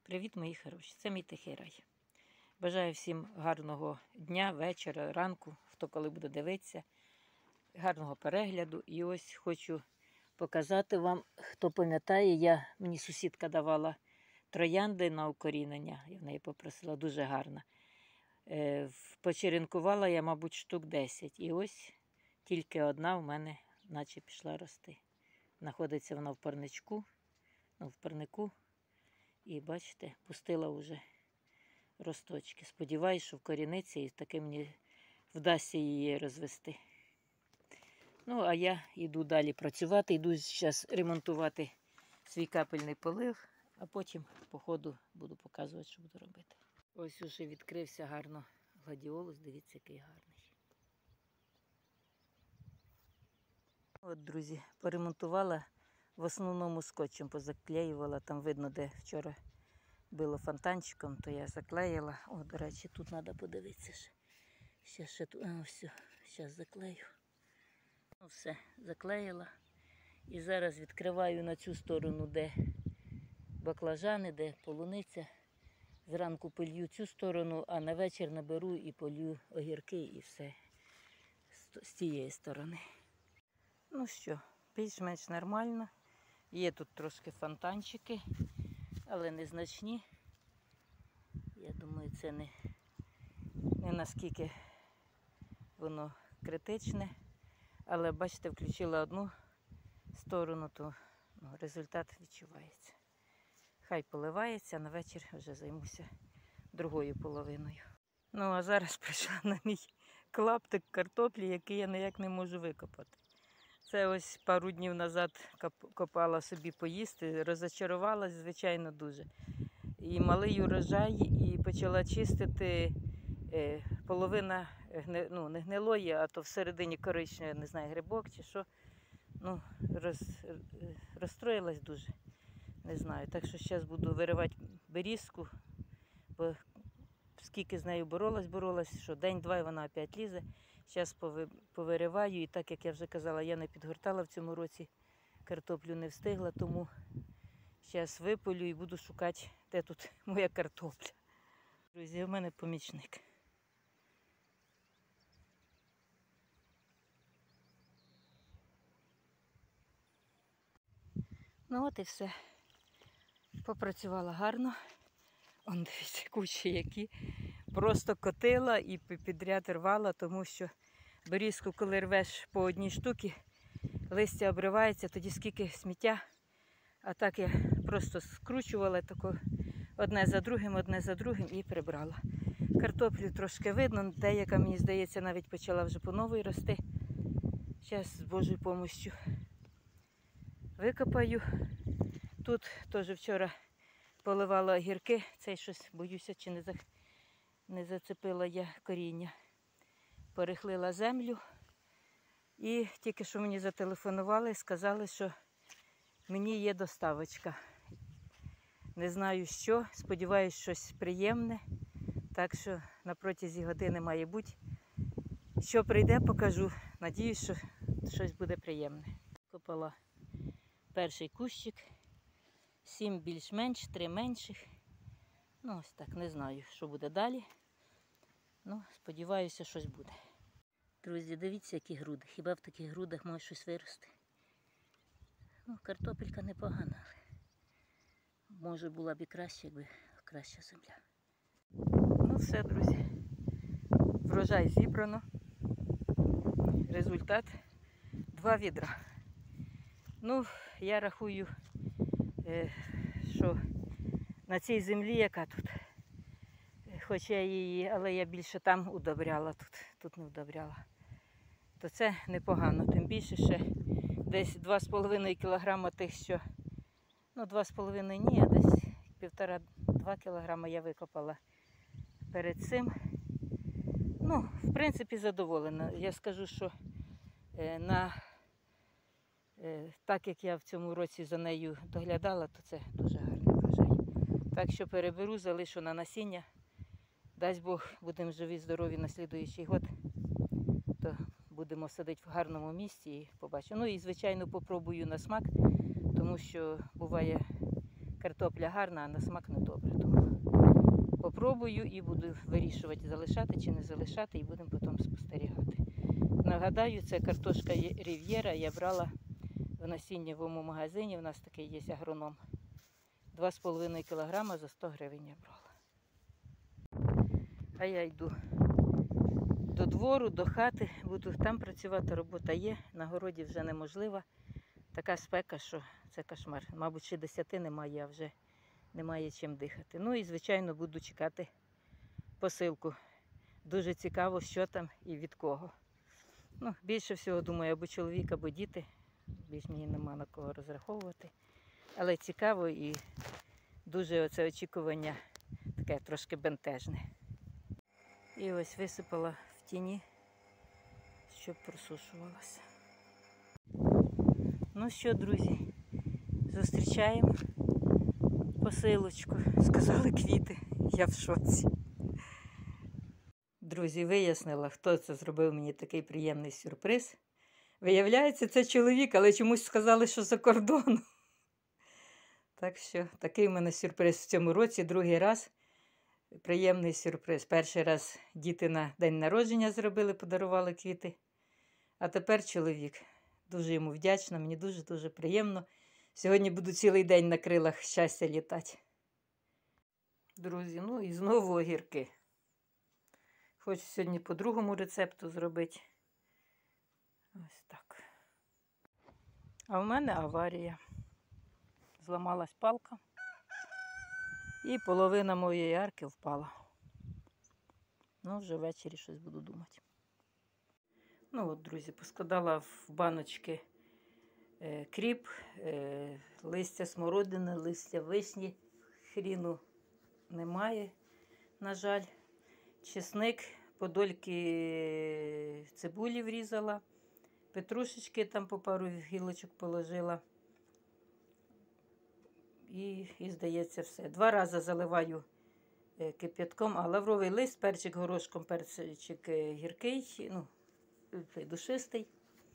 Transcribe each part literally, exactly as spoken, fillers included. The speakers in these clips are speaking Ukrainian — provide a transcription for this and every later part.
Привіт, мої хороші! Це мій тихий рай. Бажаю всім гарного дня, вечора, ранку, хто коли буде дивитися, гарного перегляду. І ось хочу показати вам, хто пам'ятає, я, мені сусідка давала троянди на укорінення, я в неї попросила, дуже гарна. Е, почеренкувала я, мабуть, штук десять. І ось тільки одна в мене наче пішла рости. Знаходиться вона в парничку, ну, в парнику. І бачите, пустила вже росточки. Сподіваюсь, що вкоріниться і таки мені вдасться її розвести. Ну, а я йду далі працювати, йду зараз ремонтувати свій капельний полив, а потім по ходу буду показувати, що буду робити. Ось уже відкрився гарно гладіолус, дивіться, який гарний. От, друзі, поремонтувала, в основному скотчем позаклеювала, там видно, де вчора було фонтанчиком, то я заклеїла. О, до речі, тут треба подивитися ще. Ще, ще тут, а, все, зараз заклею. Ну, все, заклеїла. І зараз відкриваю на цю сторону, де баклажани, де полуниця. Зранку полью цю сторону, а на вечір наберу і полью огірки і все з цієї сторони. Ну що, більш-менш нормально. Є тут трошки фонтанчики, але незначні. Я думаю, це не, не наскільки воно критичне. Але, бачите, включила одну сторону, то ну, результат відчувається. Хай поливається, на вечір вже займуся другою половиною. Ну, а зараз прийшла на мій клаптик картоплі, який я ніяк не можу викопати. Це ось пару днів назад копала собі поїсти, розочарувалась, звичайно, дуже. І малий урожай, і почала чистити е, половина, ну, не гнилої, а то всередині коричневий, не знаю, грибок чи що. Ну, роз, розстроїлась дуже, не знаю. Так що зараз буду виривати берізку, бо скільки з нею боролась, боролась, що день-два і вона опять лізе. Зараз повириваю, і так, як я вже казала, я не підгортала в цьому році, картоплю не встигла, тому зараз виполю і буду шукати, де тут моя картопля. Друзі, у мене помічник. Ну от і все. Попрацювала гарно. Он, дивіться, кучі які. Просто котила і підряд рвала, тому що берізку, коли рвеш по одній штуці, листя обривається, тоді скільки сміття. А так я просто скручувала тако одне за другим, одне за другим і прибрала. Картоплю трошки видно, деяка, мені здається, навіть почала вже по новій рости. Зараз з Божою допомогою викопаю. Тут теж вчора поливала огірки, цей щось, боюся, чи не, за... не зацепила я коріння. Перехлила землю і тільки що мені зателефонували і сказали, що мені є доставочка. Не знаю що, сподіваюся, щось приємне, так що на протязі години має бути. Що прийде, покажу. Надіюсь, що щось буде приємне. Копала перший кущик, сім більш-менш, три менших. Ну ось так, не знаю, що буде далі. Ну, сподіваюся, щось буде. Друзі, дивіться, які груди. Хіба в таких грудах може щось вирости? Ну, картопелька непогана, але може була б і краще, якби краща земля. Ну все, друзі. Врожай зібрано. Результат два відра. Ну, я рахую, що на цій землі, яка тут, хоч я її, але я більше там удобряла, тут, тут не удобряла, то це непогано. Тим більше ще десь два з половиною кілограма тих, що, ну два з половиною ні, а десь півтора-два кілограма я викопала перед цим. Ну, в принципі, задоволена. Я скажу, що е, на, е, так як я в цьому році за нею доглядала, то це дуже гарний врожай. Так що переберу, залишу на насіння. Дасть Бог, будемо живі, здорові на слідуючий год, то будемо садити в гарному місці і побачимо. Ну і, звичайно, попробую на смак, тому що буває картопля гарна, а на смак не добре. Тому попробую і буду вирішувати, залишати чи не залишати, і будемо потім спостерігати. Нагадаю, це картошка Рів'єра, я брала в насіннєвому магазині, у нас такий є агроном. два з половиною кілограма за сто гривень я брала. А я йду до двору, до хати, буду там працювати, робота є, на городі вже неможлива. Така спека, що це кошмар. Мабуть, ще десяти немає, а вже немає чим дихати. Ну і, звичайно, буду чекати посилку. Дуже цікаво, що там і від кого. Ну, більше всього, думаю, або чоловік, або діти. Більш мені нема на кого розраховувати. Але цікаво і дуже оце очікування таке трошки бентежне. І ось висипала в тіні, щоб просушувалося. Ну що, друзі, зустрічаємо посилочку. Сказали квіти. Я в шоці. Друзі, вияснила, хто це зробив мені такий приємний сюрприз. Виявляється, це чоловік, але чомусь сказали, що за кордону. Так що, такий в мене сюрприз в цьому році, другий раз. Приємний сюрприз. Перший раз діти на день народження зробили, подарували квіти. А тепер чоловік. Дуже йому вдячна, мені дуже-дуже приємно. Сьогодні буду цілий день на крилах щастя літати. Друзі, ну і знову огірки. Хочу сьогодні по другому рецепту зробити. Ось так. А в мене аварія. Зламалась палка. І половина моєї арки впала. Ну, вже ввечері щось буду думати. Ну от, друзі, поскладала в баночки е, кріп, е, листя смородини, листя вишні. Хріну немає, на жаль. Чесник, подольки цибулі врізала. Петрушечки там по пару гілочок положила. І, і, здається, все. Два рази заливаю кип'ятком, а лавровий лист, перчик горошком, перчик гіркий, ну, душистий.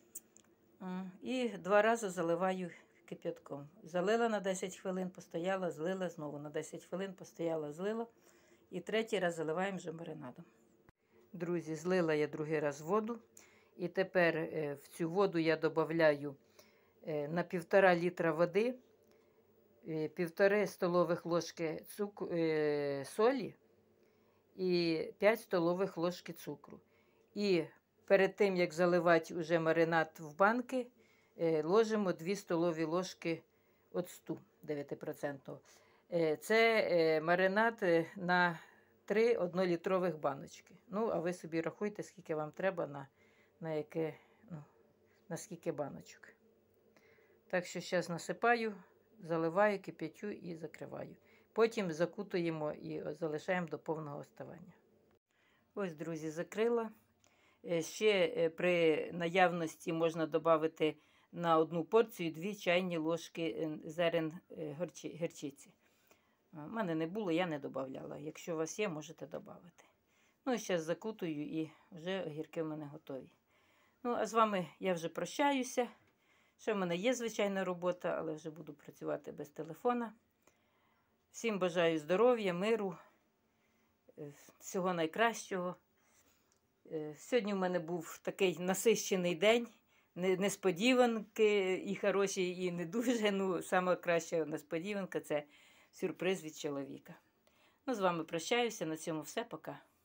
І два рази заливаю кип'ятком. Залила на десять хвилин, постояла, злила, знову на десять хвилин постояла, злила. І третій раз заливаємо вже маринадом. Друзі, злила я другий раз воду. І тепер в цю воду я додаю на півтора літра води, півтори столових ложки цукру, солі і п'ять столових ложки цукру. І перед тим, як заливати вже маринад в банки, ложимо дві столові ложки оцту дев'ять відсотків. Це маринад на три однолітрових баночки. Ну, а ви собі рахуйте, скільки вам треба на, на, яке, ну, на скільки баночок. Так що зараз насипаю, заливаю, кип'ятю і закриваю. Потім закутуємо і залишаємо до повного остивання. Ось, друзі, закрила. Ще при наявності можна додати на одну порцію дві чайні ложки зерен гірчиці. У мене не було, я не додавала. Якщо у вас є, можете додати. Ну і зараз закутую і вже огірки в мене готові. Ну, а з вами я вже прощаюся. Ще в мене є звичайна робота, але вже буду працювати без телефона. Всім бажаю здоров'я, миру, всього найкращого. Сьогодні в мене був такий насищений день. Несподіванки і хороші, і не дуже. Ну, саме краща несподіванка – це сюрприз від чоловіка. Ну, з вами прощаюся. На цьому все. Пока.